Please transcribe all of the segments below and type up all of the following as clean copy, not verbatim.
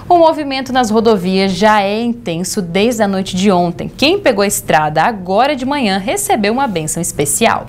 O movimento nas rodovias já é intenso desde a noite de ontem. Quem pegou a estrada agora de manhã recebeu uma bênção especial.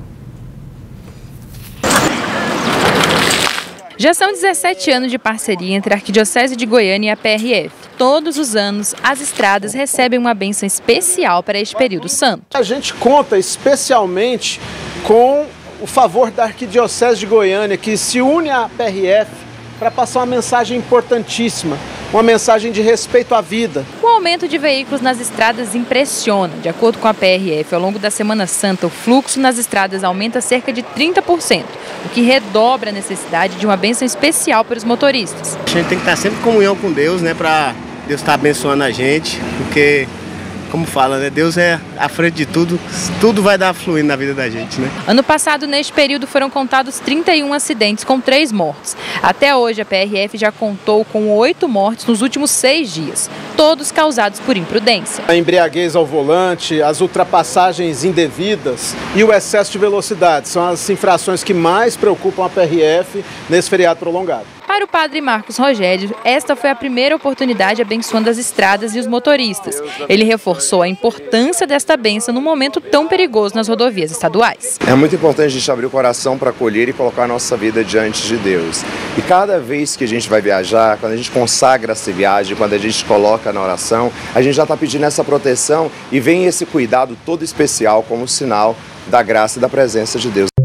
Já são 17 anos de parceria entre a Arquidiocese de Goiânia e a PRF. Todos os anos, as estradas recebem uma bênção especial para este período santo. A gente conta especialmente com o favor da Arquidiocese de Goiânia, que se une à PRF para passar uma mensagem importantíssima, uma mensagem de respeito à vida. O aumento de veículos nas estradas impressiona. De acordo com a PRF, ao longo da Semana Santa, o fluxo nas estradas aumenta cerca de 30%, o que redobra a necessidade de uma bênção especial para os motoristas. A gente tem que estar sempre em comunhão com Deus, né, para Deus estar abençoando a gente, porque, como fala, né, Deus é à frente de tudo, tudo vai dar fluindo na vida da gente, né? Ano passado, neste período, foram contados 31 acidentes com 3 mortes. Até hoje, a PRF já contou com 8 mortes nos últimos 6 dias, todos causados por imprudência. A embriaguez ao volante, as ultrapassagens indevidas e o excesso de velocidade são as infrações que mais preocupam a PRF nesse feriado prolongado. Para o padre Marcos Rogério, esta foi a primeira oportunidade abençoando as estradas e os motoristas. Ele reforçou a importância desta bênção num momento tão perigoso nas rodovias estaduais. É muito importante a gente abrir o coração para acolher e colocar a nossa vida diante de Deus. E cada vez que a gente vai viajar, quando a gente consagra essa viagem, quando a gente coloca na oração, a gente já está pedindo essa proteção e vem esse cuidado todo especial como sinal da graça e da presença de Deus.